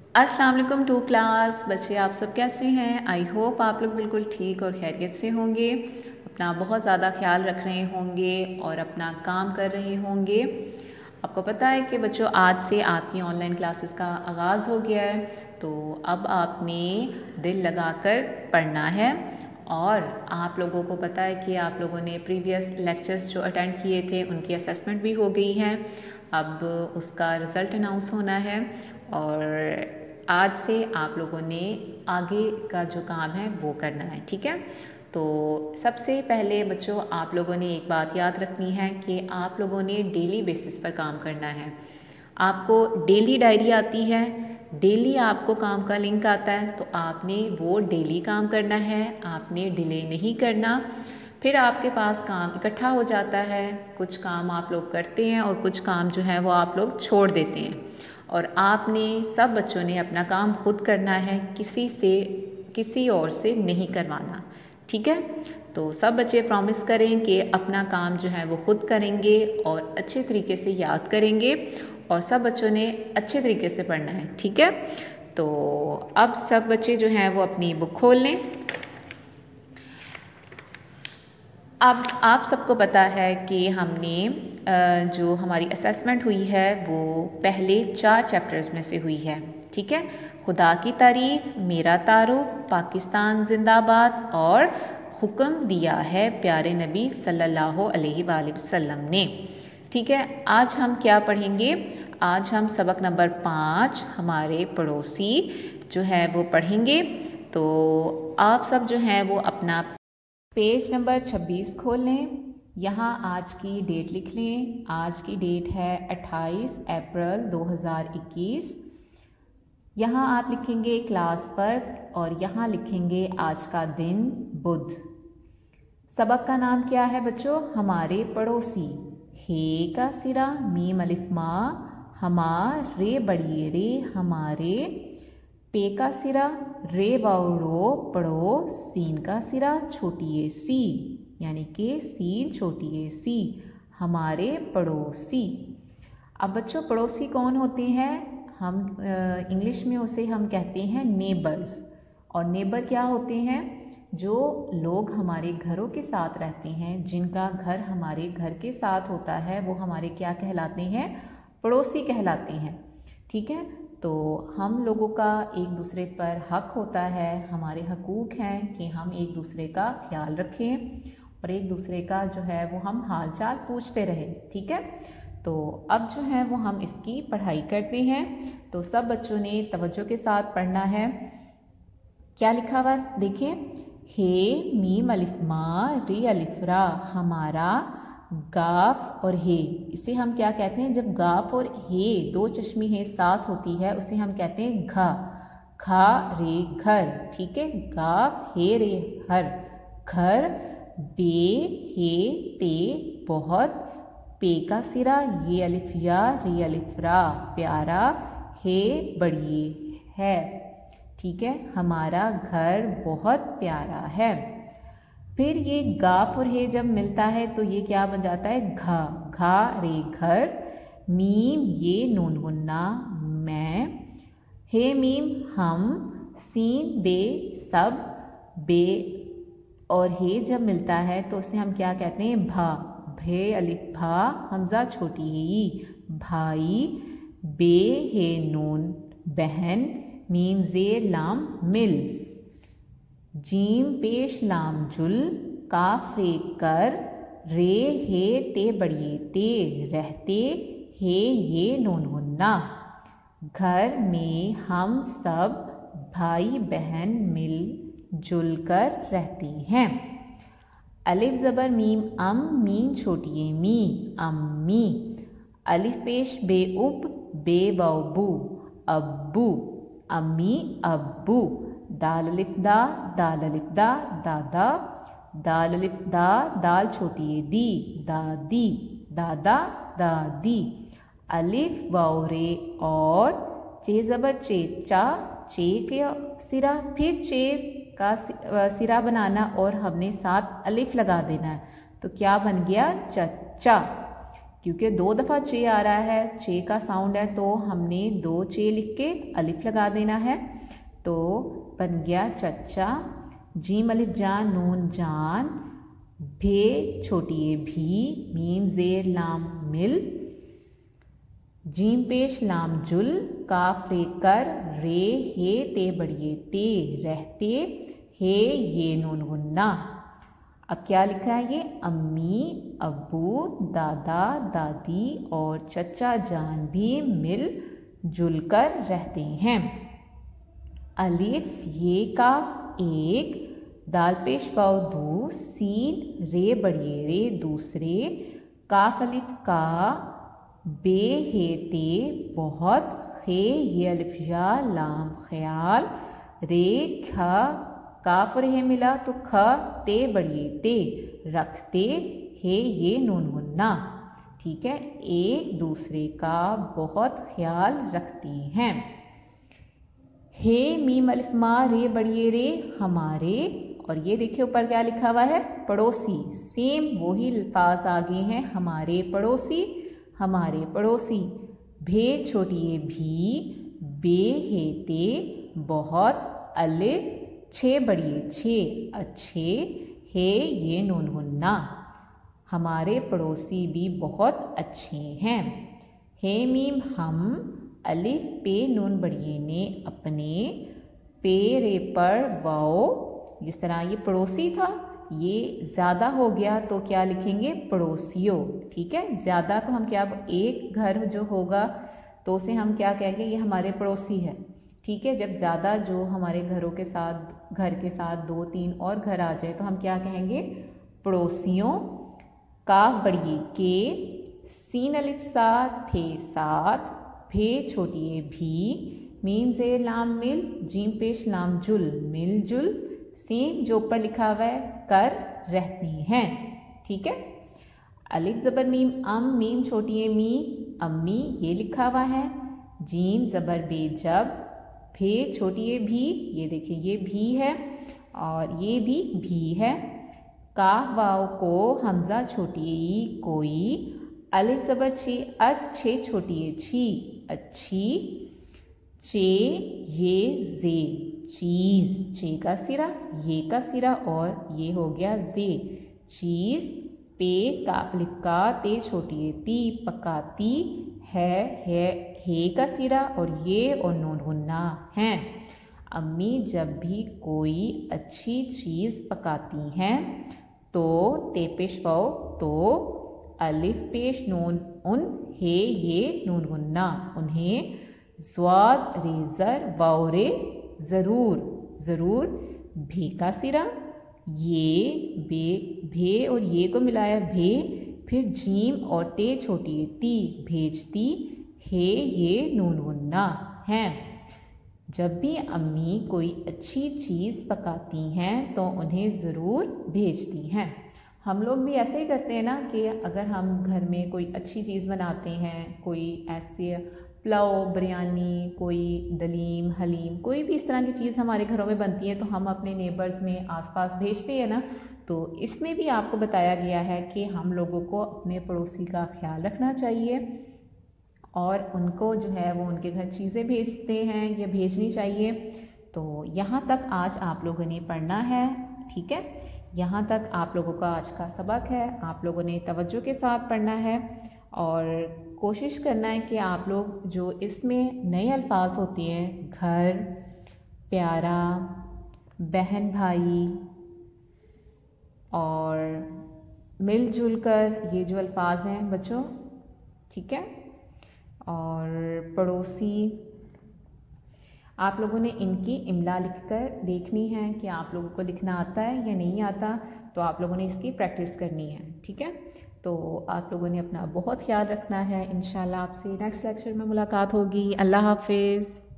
अस्सलाम वालेकुम to class बच्चे, आप सब कैसे हैं। आई होप आप लोग बिल्कुल ठीक और खैरियत से होंगे, अपना बहुत ज़्यादा ख्याल रख रहे होंगे और अपना काम कर रहे होंगे। आपको पता है कि बच्चों आज से आपकी ऑनलाइन क्लासेस का आगाज़ हो गया है, तो अब आपने दिल लगाकर पढ़ना है। और आप लोगों को पता है कि आप लोगों ने प्रीवियस लेक्चर्स जो अटेंड किए थे उनकी असेसमेंट भी हो गई है, अब उसका रिज़ल्ट अनाउंस होना है और आज से आप लोगों ने आगे का जो काम है वो करना है, ठीक है। तो सबसे पहले बच्चों आप लोगों ने एक बात याद रखनी है कि आप लोगों ने डेली बेसिस पर काम करना है। आपको डेली डायरी आती है, डेली आपको काम का लिंक आता है, तो आपने वो डेली काम करना है, आपने डिले नहीं करना। फिर आपके पास काम इकट्ठा हो जाता है, कुछ काम आप लोग करते हैं और कुछ काम जो है वो आप लोग छोड़ देते हैं, और आपने सब बच्चों ने अपना काम खुद करना है, किसी और से नहीं करवाना, ठीक है। तो सब बच्चे प्रॉमिस करें कि अपना काम जो है वो खुद करेंगे और अच्छे तरीके से याद करेंगे, और सब बच्चों ने अच्छे तरीके से पढ़ना है, ठीक है। तो अब सब बच्चे जो हैं वो अपनी बुक खोल लें। अब आप सबको पता है कि हमने जो हमारी असेसमेंट हुई है वो पहले 4 चैप्टर्स में से हुई है, ठीक है। खुदा की तारीफ़, मेरा तारुफ, पाकिस्तान जिंदाबाद और हुक्म दिया है प्यारे नबी सल्लल्लाहु अलैहि वसल्लम ने, ठीक है। आज हम क्या पढ़ेंगे? आज हम सबक नंबर 5 हमारे पड़ोसी जो है वो पढ़ेंगे। तो आप सब जो हैं वो अपना पेज नंबर 26 खोल लें, यहाँ आज की डेट लिख लें। आज की डेट है 28 अप्रैल 2021। यहाँ आप लिखेंगे क्लास पर और यहाँ लिखेंगे आज का दिन बुध। सबक का नाम क्या है बच्चों? हमारे पड़ोसी। हे का सिरा मीम अलिफ माँ, हमारे बड़िए रे हमारे, पे का सिरा रे वाउरो पढ़ो, सीन का सिरा छोटी ए सी यानी कि सीन छोटी ए सी, हमारे पड़ोसी। अब बच्चों पड़ोसी कौन होते हैं? हम इंग्लिश में उसे हम कहते हैं नेबर्स। और नेबर क्या होते हैं? जो लोग हमारे घरों के साथ रहते हैं, जिनका घर हमारे घर के साथ होता है, वो हमारे क्या कहलाते हैं? पड़ोसी कहलाते हैं, ठीक है। तो हम लोगों का एक दूसरे पर हक होता है, हमारे हकूक़ हैं कि हम एक दूसरे का ख्याल रखें और एक दूसरे का जो है वो हम हाल चाल पूछते रहें, ठीक है। तो अब जो है वो हम इसकी पढ़ाई करते हैं। तो सब बच्चों ने तवज्जो के साथ पढ़ना है। क्या लिखा हुआ देखिए, हे मीम अलिफ माँ रे अलिफ रा, हमारा गाफ और हे, इसे हम क्या कहते हैं? जब गाफ और हे दो चश्मी हे साथ होती है उसे हम कहते हैं घा। खा रे घर, ठीक है। गाफ हे रे हर, घर। बे हे ते बहुत, पे का सिरा ये अलिफ या रे अलिफ रा, प्यारा। हे बढ़िए है, ठीक है। हमारा घर बहुत प्यारा है। फिर ये गाफ और हे जब मिलता है तो ये क्या बन जाता है? घा। घा रे घर, मीम ये नून गुन्ना मैं, हे मीम हम, सीन बे सब, बे और हे जब मिलता है तो उसे हम क्या कहते हैं? भा। भे अलिफ भा, हमजा छोटी है ई, भाई। बे हे नून बहन, मीम जेर लाम मिल, जीम पेश लाम जुल, काफ रे कर, रे हे ते बड़िए ते रहते, हे ये नून गुन्ना। घर में हम सब भाई बहन मिल जुल कर रहते हैं। अलिफ ज़बर मीम अम, मीम छोटी ए मी, अम्मी। अलिफ पेश बे उब, बे बू, अब्बू, अम्मी अब्बू। दाल अलिफ दा, दाल अलिफ दा, दादा। दाल अलिफ दा, दाल छोटी है दी, दादी, दादा, दादी। अलिफ वाव रे और, चे ज़बर चे चा, चे के सिरा फिर चे का सिरा बनाना और हमने साथ अलिफ लगा देना है, तो क्या बन गया? चच्चा। क्योंकि 2 दफ़ा चे आ रहा है, चे का साउंड है, तो हमने 2 चे लिख के अलिफ लगा देना है। तो बन गया चच्चा, जीम अलिफ जान नून जान, भे छोटी ए भी, मीम जेर लाम मिल, जीम पेश लाम जुल, काफ रे कर, रे हे ते बड़िए ते, रहते, हे ये नून गुन्ना। अब क्या लिखा है ये? अम्मी, अब्बू, दादा, दादी और चचा जान भी मिल जुल कर रहते हैं। अलिफ ये का एक, दाल पेश वाव दो, सीन रे बड़िए रे दूसरे, काफ अलिफ का, बे हे ते बहुत, खे ये अलिफ या लाम ख्याल, रे ख काफ और हे मिला तो ख, ते बड़िए ते रखते, हे ये नून गुन्ना। ठीक है, एक दूसरे का बहुत ख्याल रखते हैं। हे मीम अलिफ मा रे बड़िए रे हमारे, और ये देखिए ऊपर क्या लिखा हुआ है? पड़ोसी। सेम वही अल्फाज आगे हैं, हमारे पड़ोसी, हमारे पड़ोसी। भे छोटी ए भी, बे हे ते बहुत, अलिफ छे बड़िए छे अच्छे, हे ये नून गुन्ना। हमारे पड़ोसी भी बहुत अच्छे हैं। हे मीम हम, अलिफ पे नून बड़िए ने अपने, पे रे पर वाओ, जिस तरह ये पड़ोसी था ये ज़्यादा हो गया तो क्या लिखेंगे? पड़ोसियों। ठीक है, ज़्यादा को हम क्या, एक घर जो होगा तो उसे हम क्या कहेंगे? ये हमारे पड़ोसी है। ठीक है, जब ज़्यादा जो हमारे घरों के साथ, घर के साथ 2-3 और घर आ जाए तो हम क्या कहेंगे? पड़ोसियों। काफ बड़िए के, सीन अलिफ सा थे साथ, भे छोटी ए भी, मीम जेर लाम मिल, जीम पेश लाम जुल मिलजुल, सेम जो ऊपर लिखा हुआ है कर रहती हैं। ठीक है, अलिफ ज़बर मीम अम, मीम छोटी ए मी, अम्मी ये लिखा हुआ है। जीम ज़बर बे जब, भे छोटी ए भी, ये देखिए ये भी है और ये भी है। काफ वाव को, हमजा छोटी ई कोई, अलिफ ज़बर चे अच्छे छोटी ए छी अच्छी, चे ये जे चीज़, चे का सिरा ये का सिरा और ये हो गया जे चीज़। पे काफ अलिफ का, ते छोटी ए ती पकाती, है हे का सिरा और ये और नून गुन्ना हैं। अम्मी जब भी कोई अच्छी चीज़ पकाती हैं तो ते पेश वाव तो, अलिफ पेश नून उन, हे ये नून गुन्ना उन्हें, ज़्वाद रेज़र वाव रे ज़रूर ज़रूर, भे का सिरा ये बे भे और ये को मिलाया भे, फिर जीम और ते छोटी ती भेजती, हे ये नून गुन्ना हैं। जब भी अम्मी कोई अच्छी चीज़ पकाती हैं तो उन्हें ज़रूर भेजती हैं। हम लोग भी ऐसे ही करते हैं ना कि अगर हम घर में कोई अच्छी चीज़ बनाते हैं, कोई ऐसे पुलाव, बिरयानी, कोई दलीम, हलीम, कोई भी इस तरह की चीज़ हमारे घरों में बनती है तो हम अपने नेबर्स में आसपास भेजते हैं ना। तो इसमें भी आपको बताया गया है कि हम लोगों को अपने पड़ोसी का ख्याल रखना चाहिए और उनको जो है वो उनके घर चीज़ें भेजते हैं या भेजनी चाहिए। तो यहाँ तक आज आप लोगों ने पढ़ना है। ठीक है, यहाँ तक आप लोगों का आज का सबक है। आप लोगों ने तवज्जो के साथ पढ़ना है और कोशिश करना है कि आप लोग जो इसमें नए अल्फाज होते हैं, घर, प्यारा, बहन भाई और मिलजुल कर, ये जो अल्फाज हैं बच्चों, ठीक है, और पड़ोसी, आप लोगों ने इनकी इमला लिखकर देखनी है कि आप लोगों को लिखना आता है या नहीं आता। तो आप लोगों ने इसकी प्रैक्टिस करनी है। ठीक है, तो आप लोगों ने अपना बहुत ख्याल रखना है। इंशाल्लाह आपसे नेक्स्ट लेक्चर में मुलाकात होगी। अल्लाह हाफिज़।